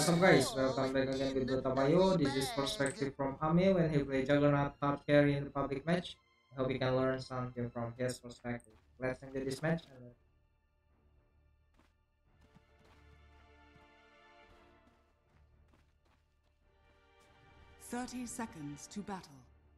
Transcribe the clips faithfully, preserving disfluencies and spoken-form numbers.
What's up, guys? Welcome back again with Dotamayo. This is perspective from Ame when he played Juggernaut top carry in the public match. I hope we can learn something from his perspective. Let's enjoy this match. And thirty seconds to battle.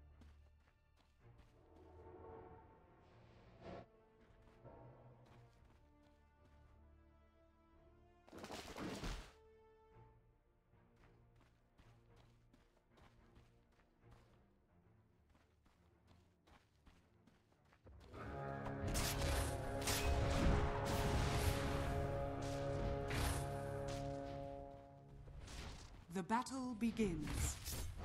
The battle begins.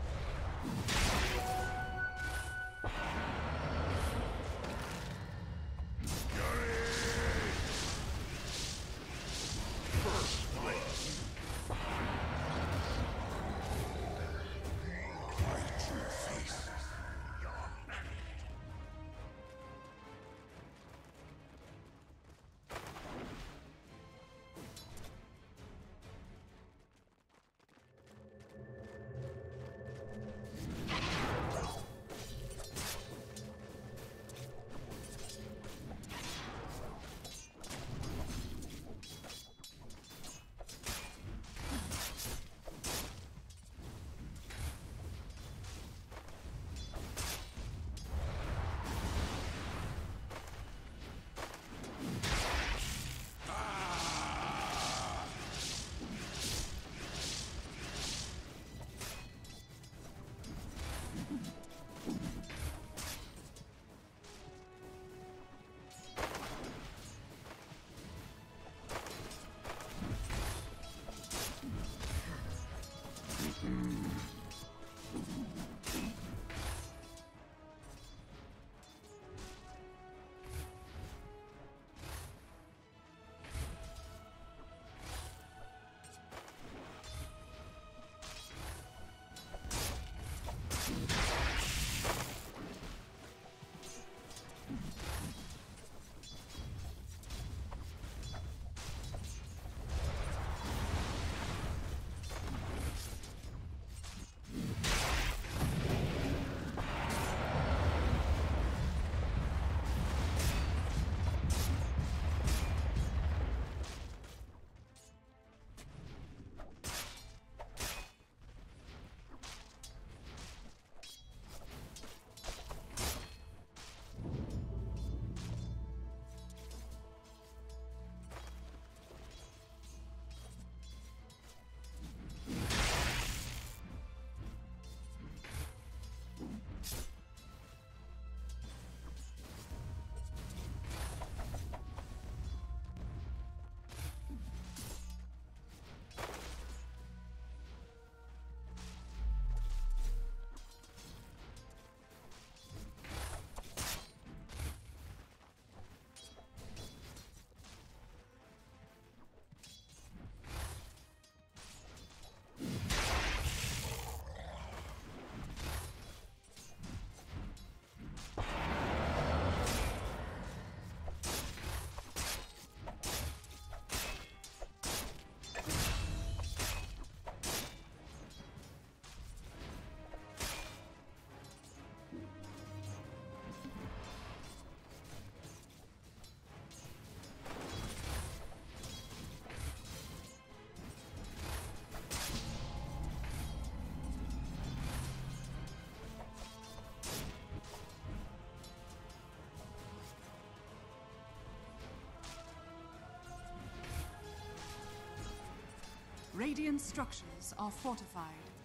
Radiant structures are fortified.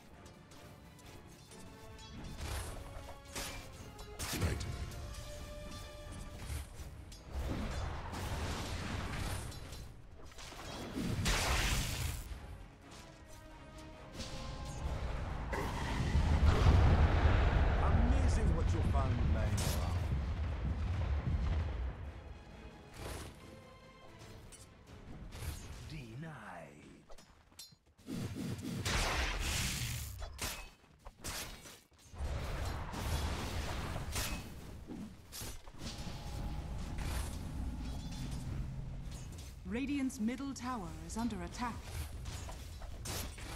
Right. Amazing what you'll find laying around. Denied. Radiant's middle tower is under attack.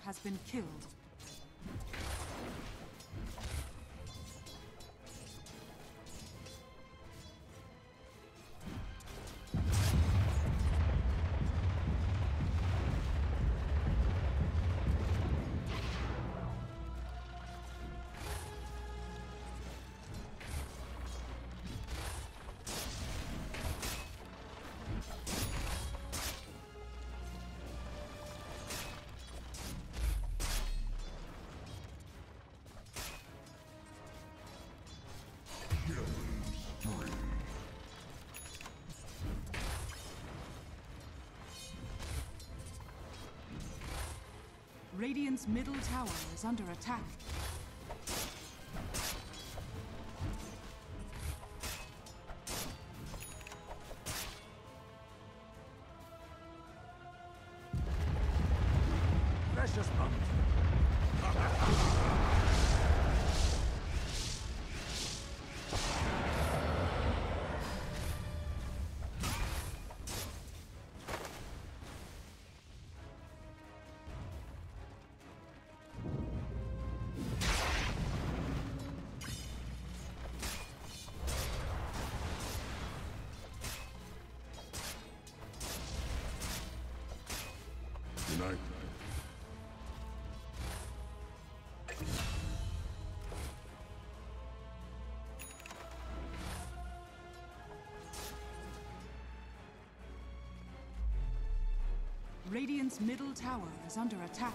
has been killed. Radiant's middle tower is under attack. Precious bounty. Unite. Radiant's middle tower is under attack.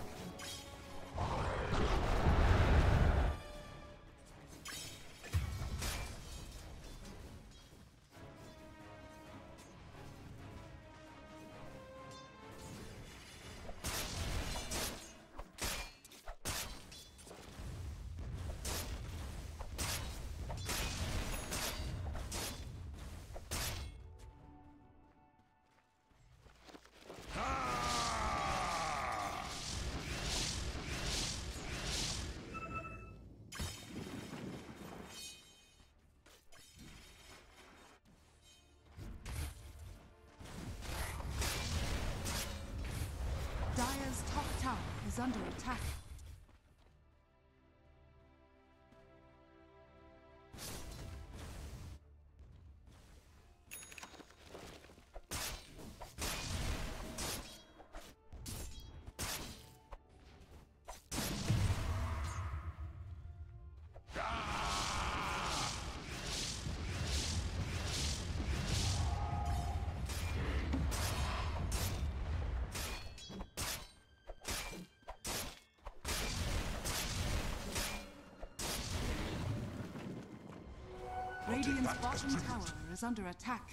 Dire's top tower is under attack. Radiant's bottom tower is under attack.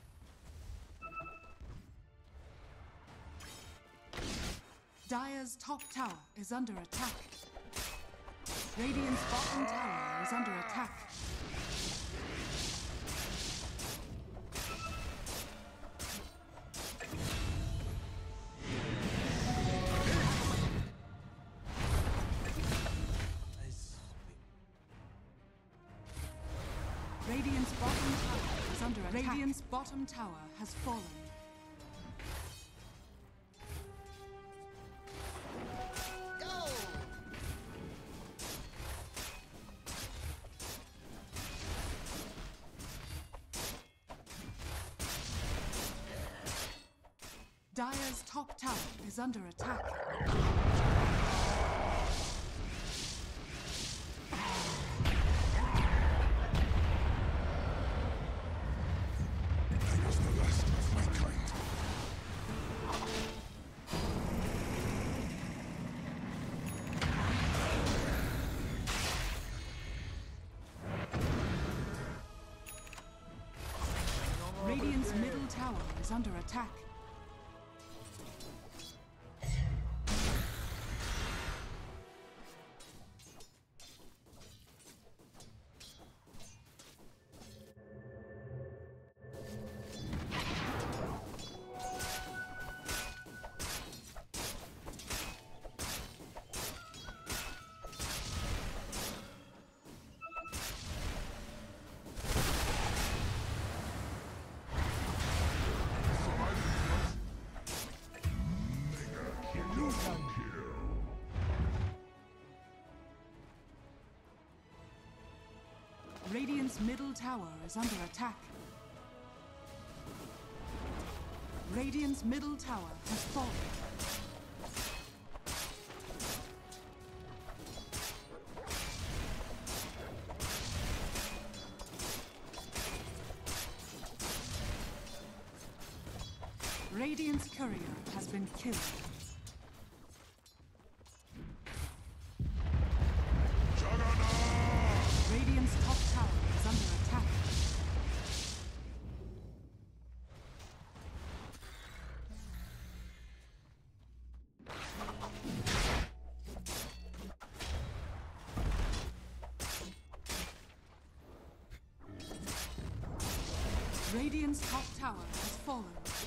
Dire's top tower is under attack. Radiant's bottom tower is under attack. Radiant's bottom tower is under attack. Radiant's bottom tower has fallen. Dire's top tower is under attack. Radiant's middle tower is under attack. Radiant's middle tower is under attack. Radiant's middle tower has fallen. Radiant's courier has been killed. Radiant's top tower is under attack. Radiant's top tower has fallen.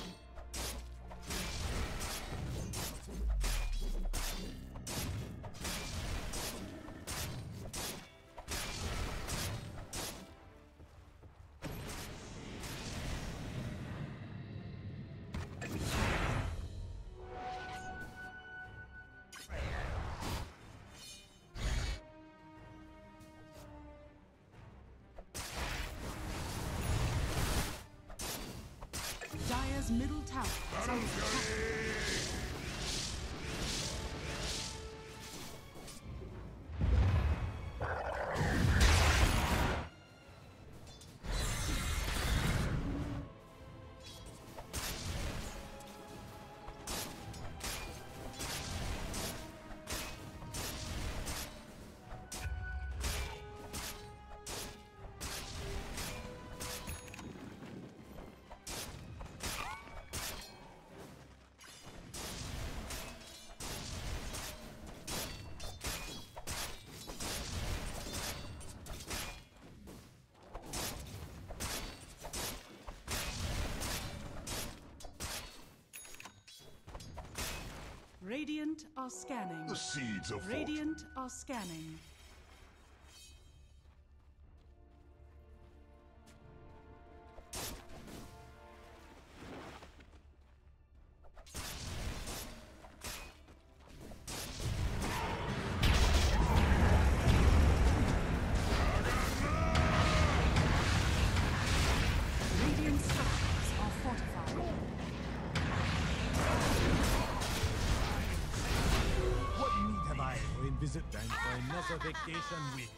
Dire's middle tower is under attack. Radiant are scanning. The seeds of Radiant are scanning. Radiant structures are fortified. What need have I for in visit time for another vacation week?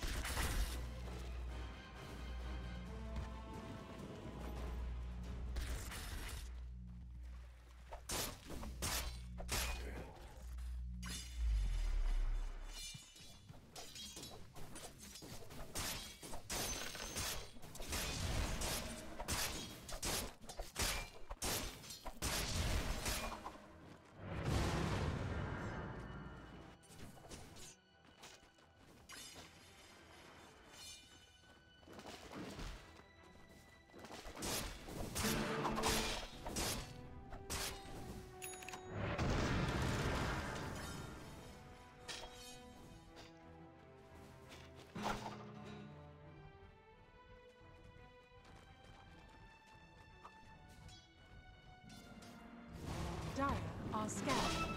Dire are scanning.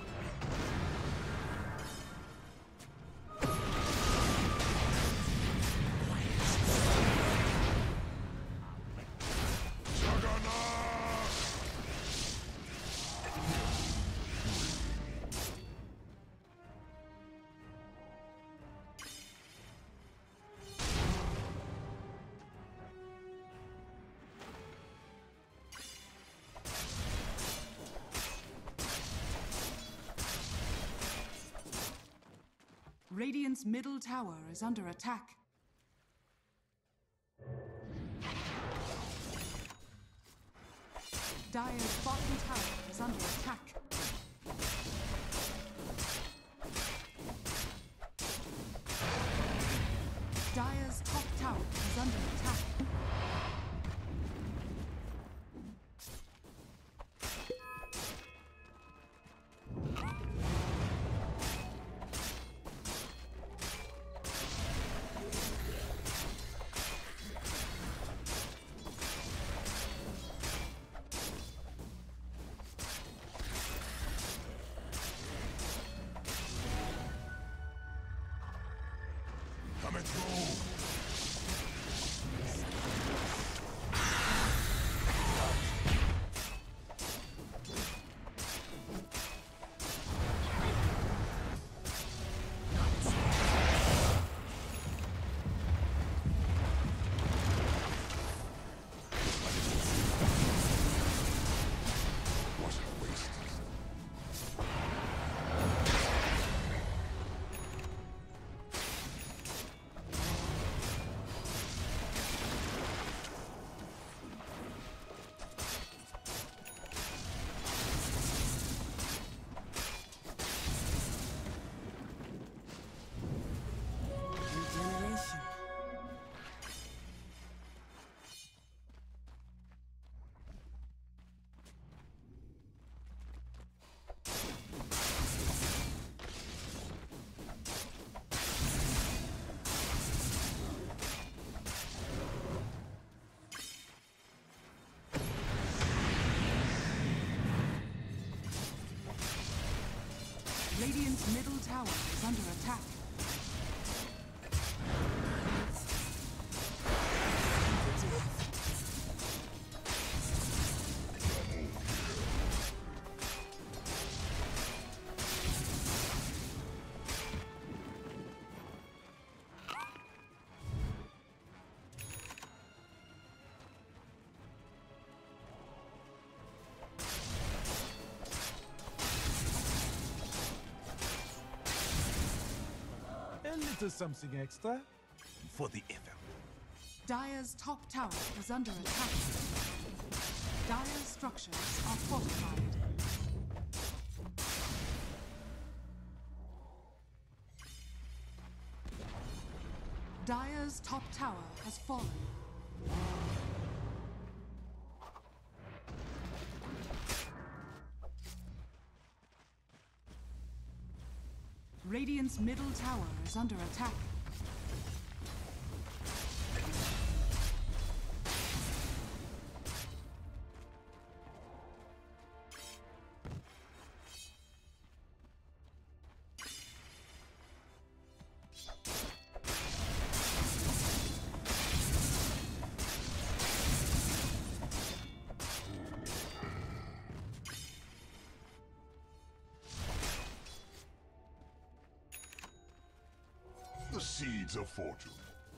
Radiant's middle tower is under attack. Dire's bottom tower is under attack. Dire's top tower is under attack. Coming through. Radiant's middle tower is under attack. A little something extra for the effort. Dire's top tower is under attack. Dire's structures are fortified. Dire's top tower has fallen. Radiant's middle tower is under attack. The seeds of fortune.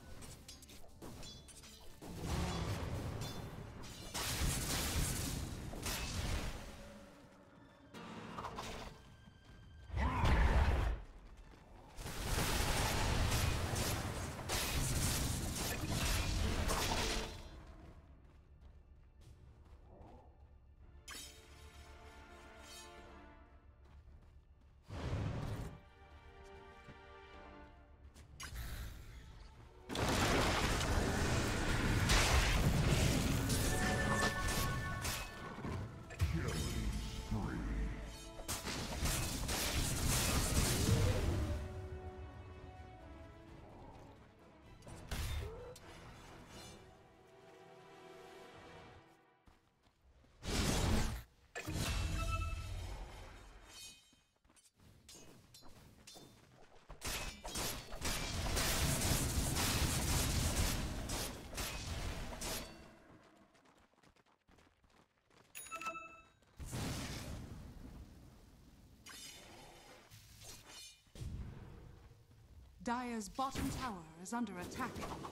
Dire's bottom tower is under attack.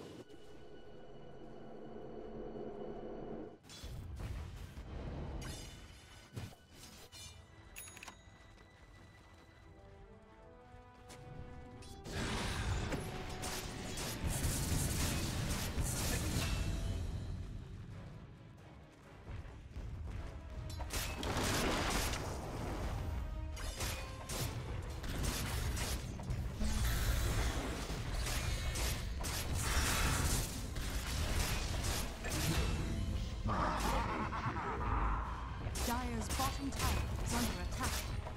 Dire's bottom tower is under attack.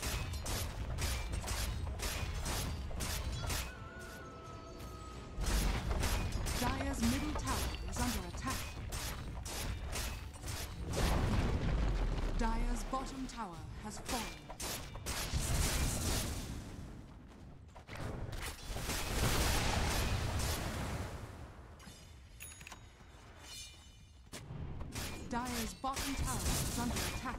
Dire's middle tower is under attack. Dire's bottom tower has fallen. Dire's bottom tower is under attack.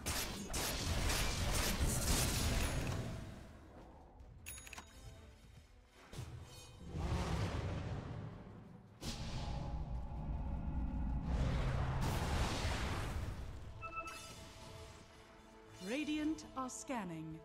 Radiant are scanning.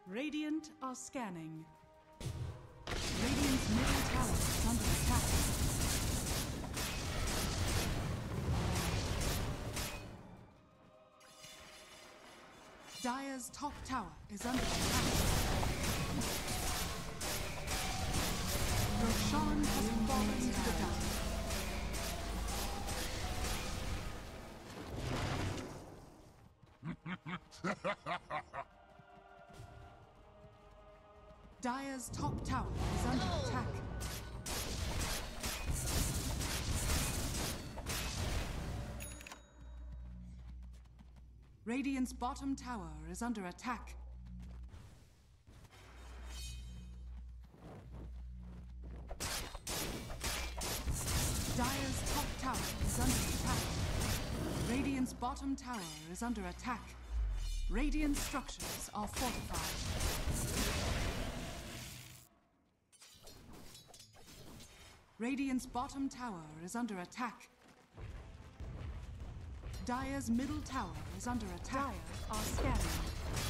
Radiant are scanning. Radiant's middle tower is under attack. Dire's top tower is under attack. Roshan has fallen to the ground. Dire's top tower is under attack. Radiant's bottom tower is under attack. Dire's top tower is under attack. Radiant's bottom tower is under attack. Radiant structures are fortified. Radiant's bottom tower is under attack. Dire's middle tower is under attack. Dire are scanning.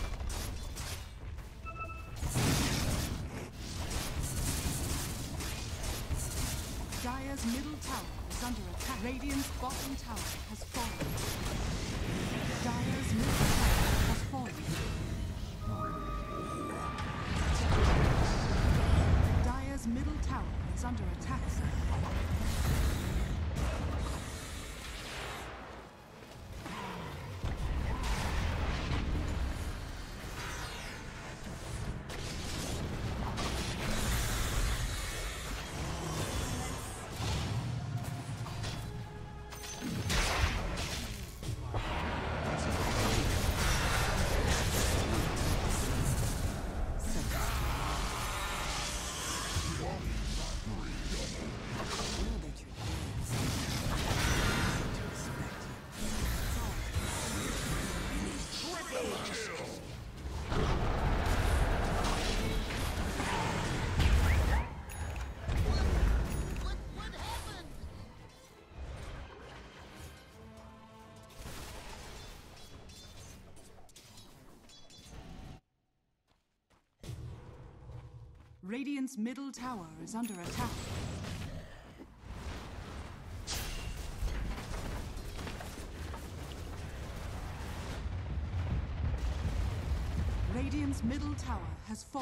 Dire's middle tower is under attack. Radiant's bottom tower has fallen. Dire's middle tower has fallen. Dire's middle tower is under attack. Radiant's middle tower is under attack. Radiant's middle tower has fallen.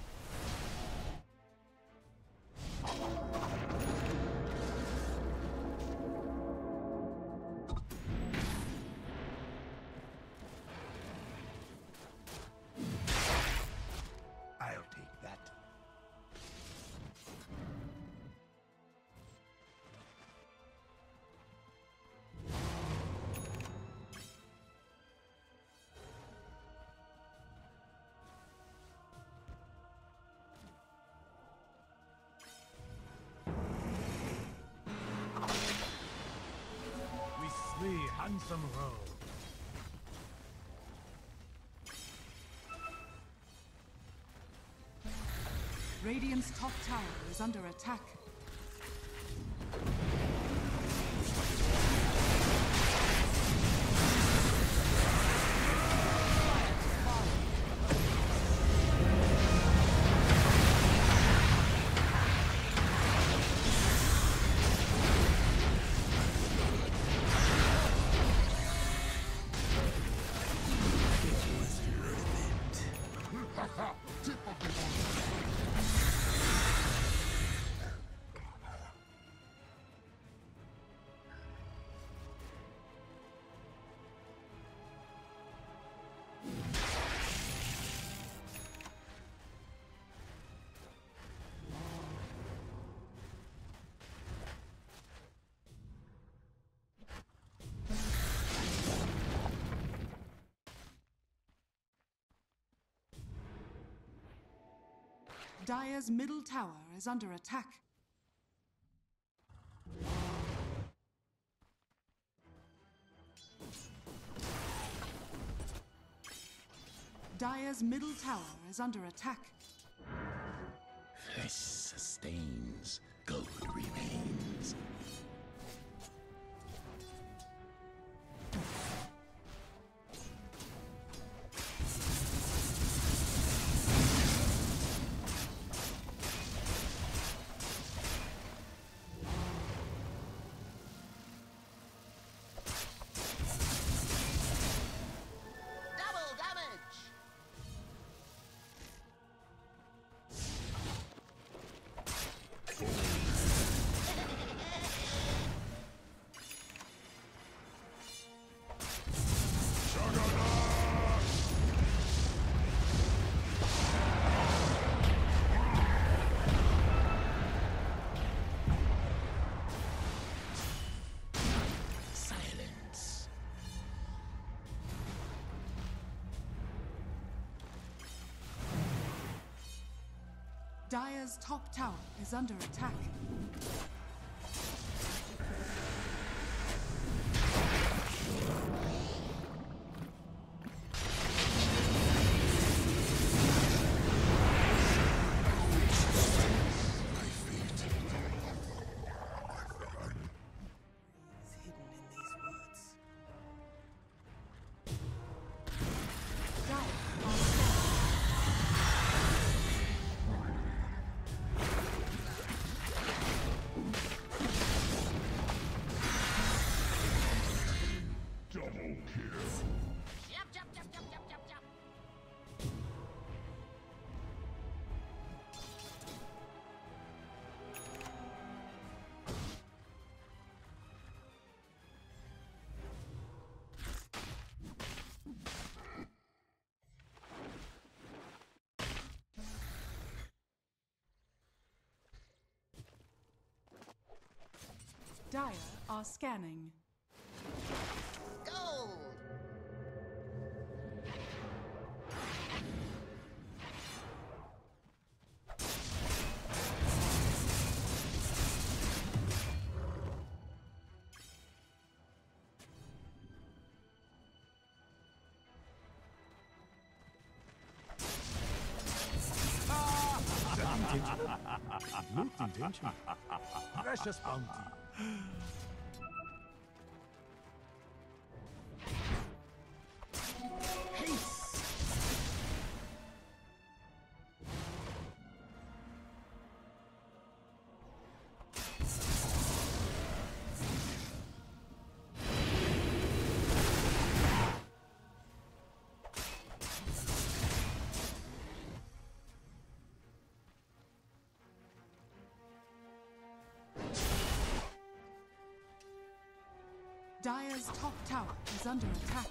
I'll take that. Handsome row. Radiant's top tower is under attack. Dire's middle tower is under attack. Dire's middle tower is under attack. Flesh sustains, gold remains. Dire's top tower is under attack. Dire are scanning. Gold! Looked intentional. Precious bounty. Dire's top tower is under attack.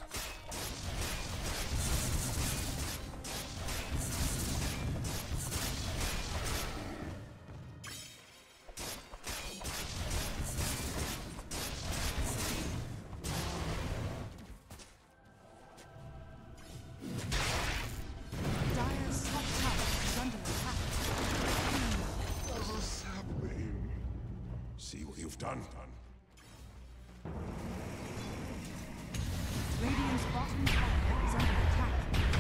Dire's top tower is under attack. What's happening? See what you've done. Radiant's bottom tower is under attack.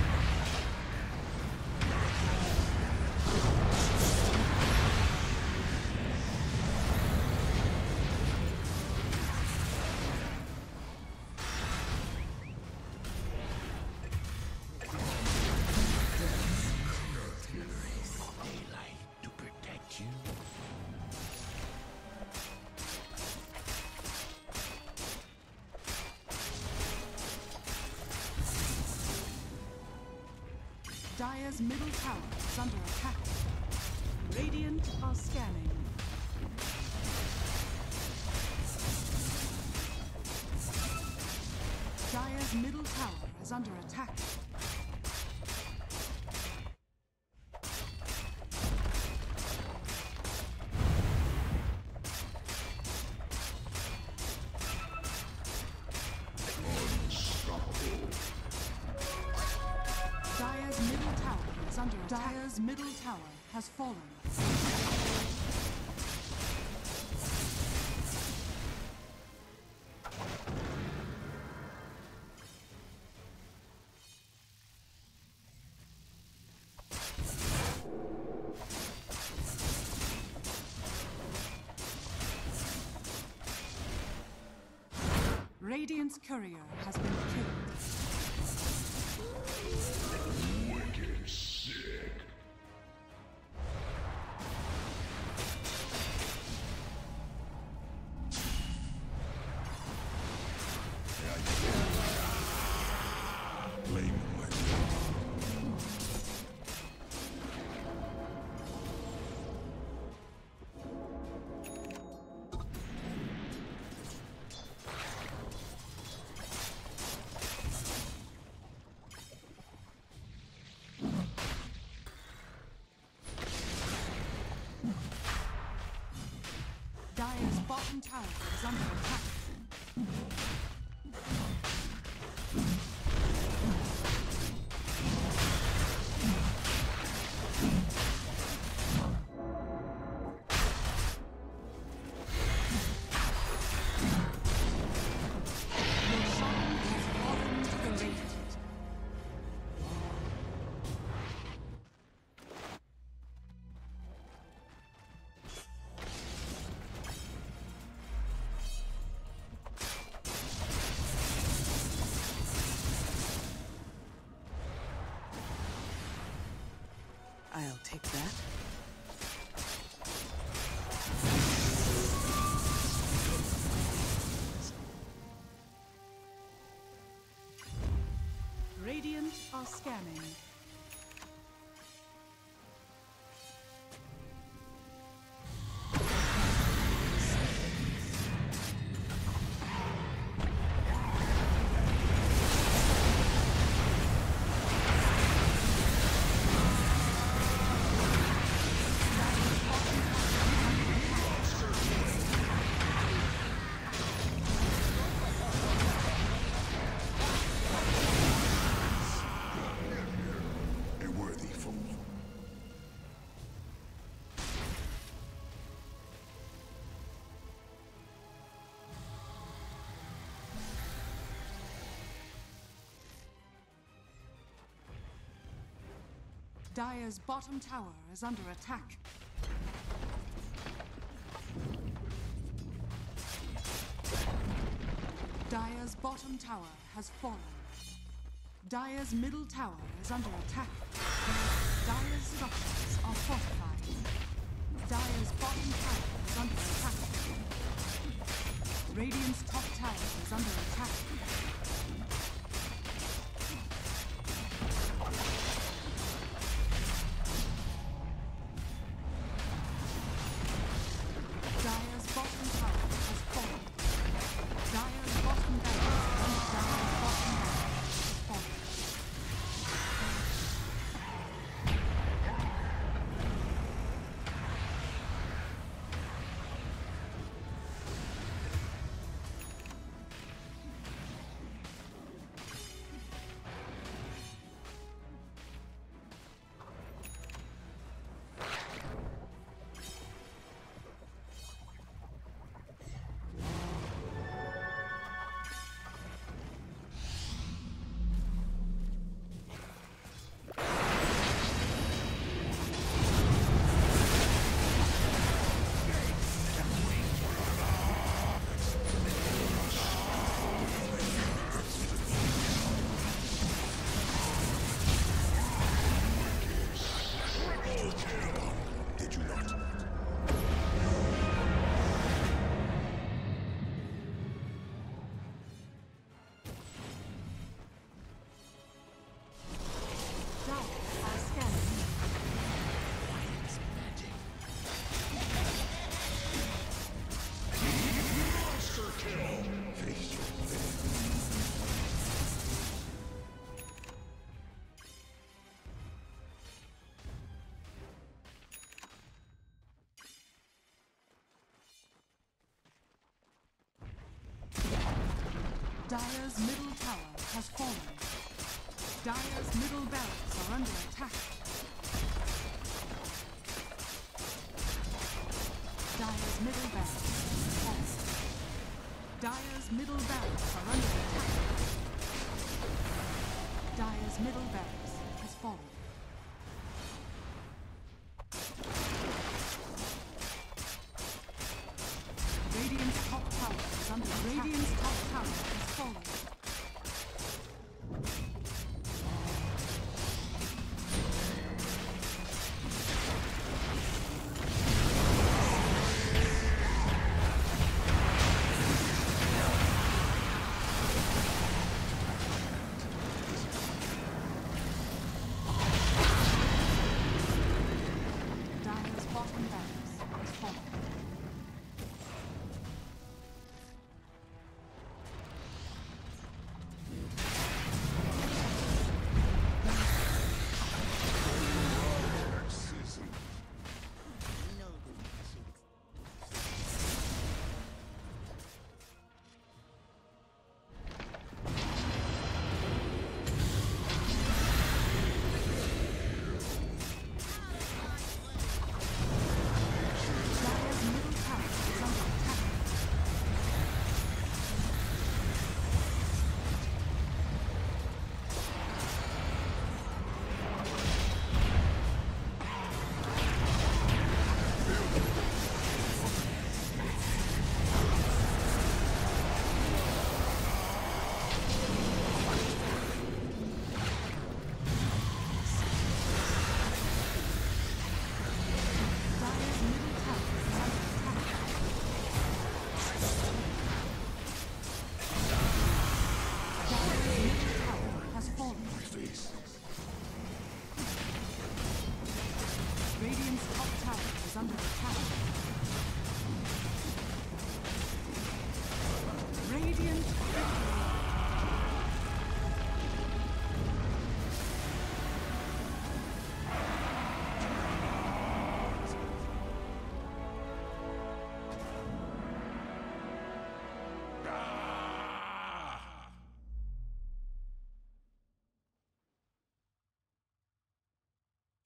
Daylight to protect you. Dire's middle tower is under attack. Radiant are scanning. Dire's middle tower is under attack. Dire's middle tower is under attack. Dire's middle tower has fallen. Radiant's courier has been killed. Wicked sick. Blame myself. Dire's bottom tower is under attack. I'll take that. Radiant are scanning. A worthy fool. Dire's bottom tower is under attack. Dire's bottom tower has fallen. Dire's middle tower is under attack. Dire's structures are fortified. Dire's bottom tower is under attack. Radiant's top tower is under attack. Dire's bottom tower has fallen. Dire's bottom barracks and Dire's bottom barracks has fallen. Did you not? Dire are scanning. Face your fate. Dire's middle tower has fallen. Dire's middle barracks are under attack. Dire's middle barracks has fallen. Dire's middle barracks are under attack. Dire's middle barracks has fallen. Radiant's top tower is under attack. Radiant's top tower has fallen.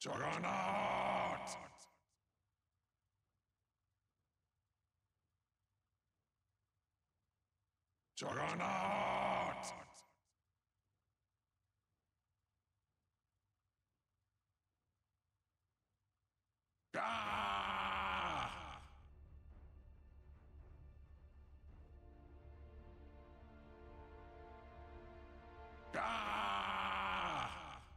Juggernaut! Juggernaut! Gah! Gah!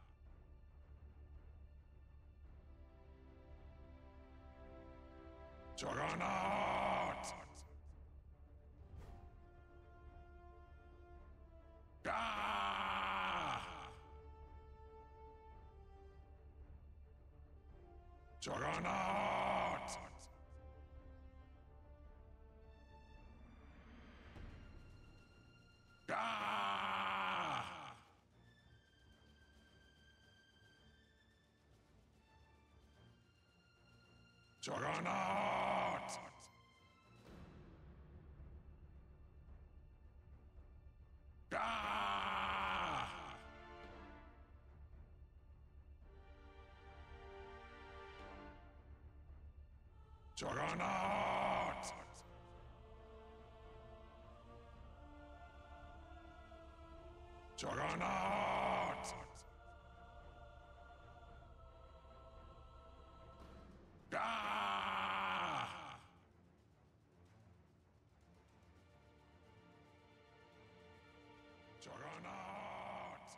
Juggernaut! Gah! Juggernaut! Gah! Juggernaut! Gah! Juggernaut! Juggernaut! Gah! Juggernaut!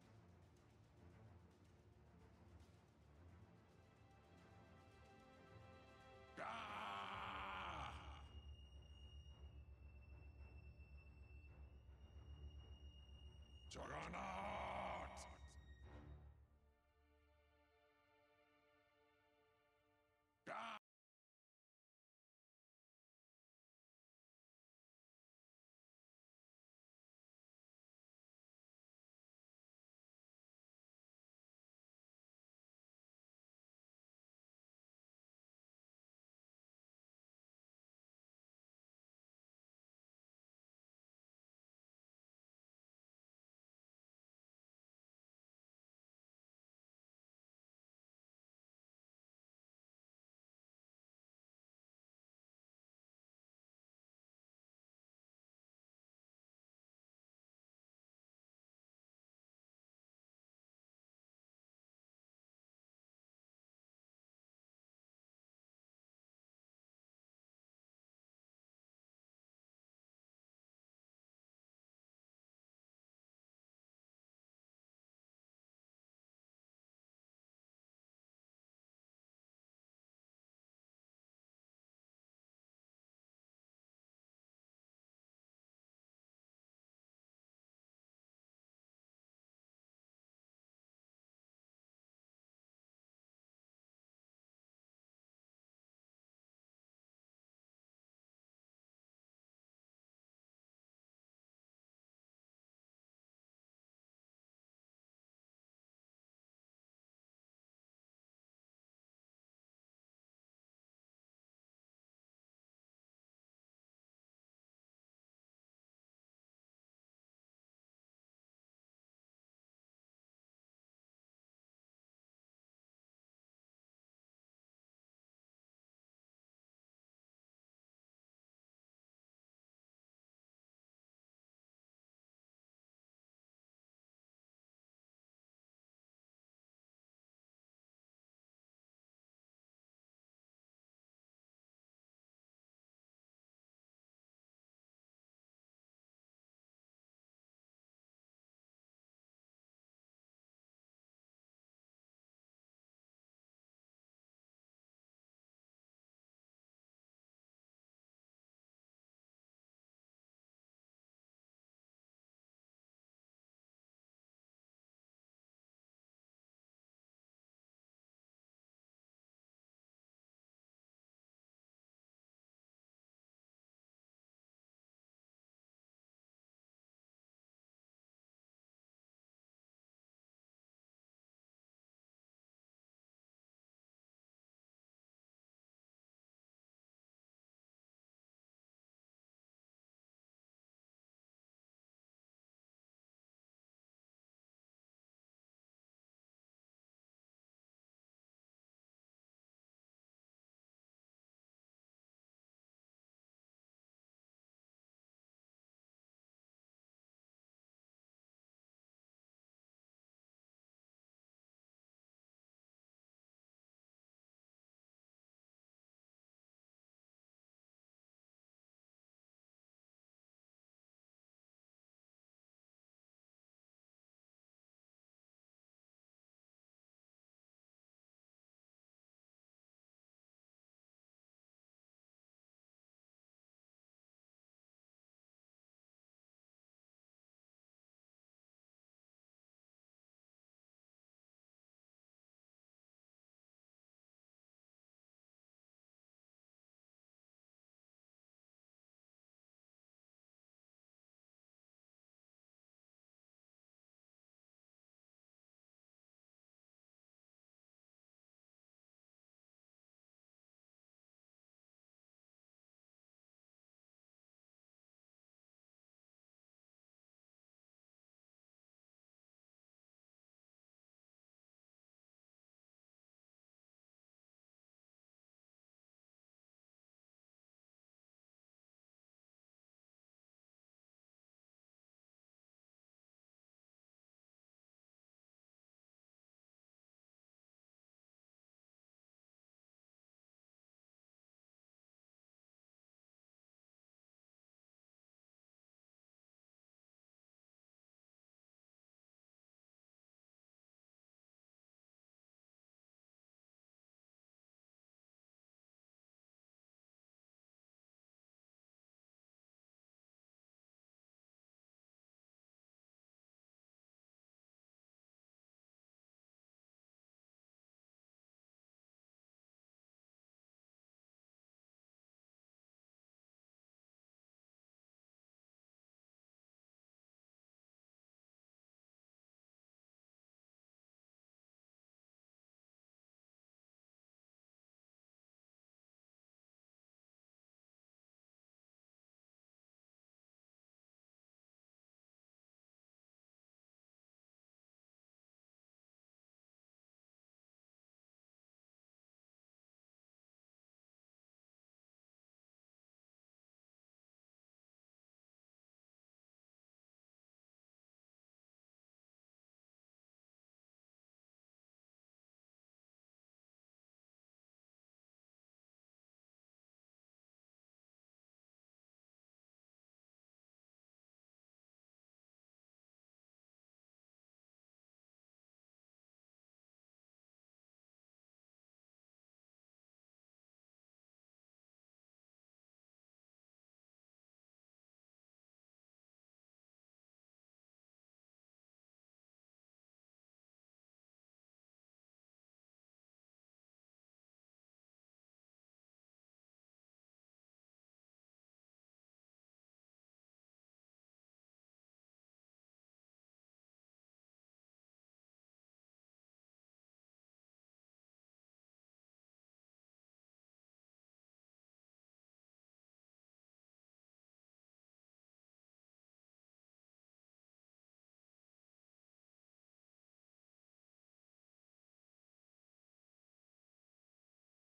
Gah! Juggernaut!